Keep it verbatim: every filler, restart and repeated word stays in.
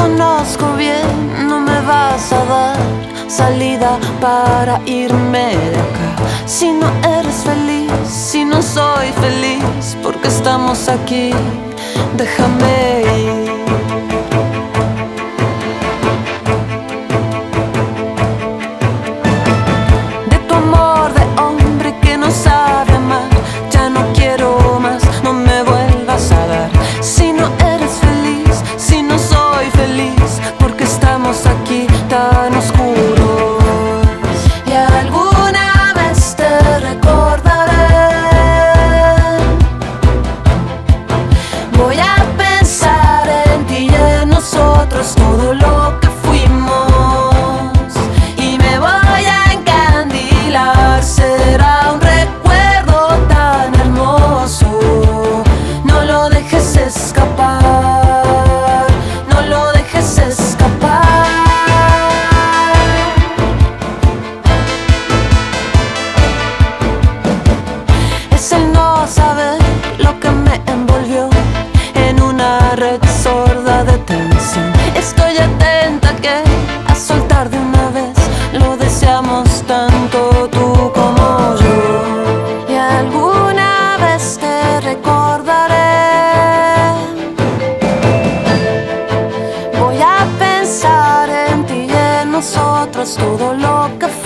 conozco bien, no me vas a dar salida para irme de acá. Si no eres feliz, si no soy feliz, porque estamos aquí, déjame ir. De tu amor de hombre que no sabe amar, ya no quiero más, no me vuelvas a dar. Si no eres feliz, si no soy feliz, porque estamos aquí tan oscuros. Y alguna vez te recordaré, voy a pensar en ti y en nosotros, todo lo que fuimos, y me voy a encandilar. Será un recuerdo tan hermoso, no lo dejes escapar, no lo dejes escapar. Es el no saber lo que me envolvió en una red sorda de tensión. Estoy atenta que a soltar de una vez, lo deseamos tanto tú como yo. Y alguna vez te recordaré, voy a pensar en ti y en nosotros, todo lo que fue.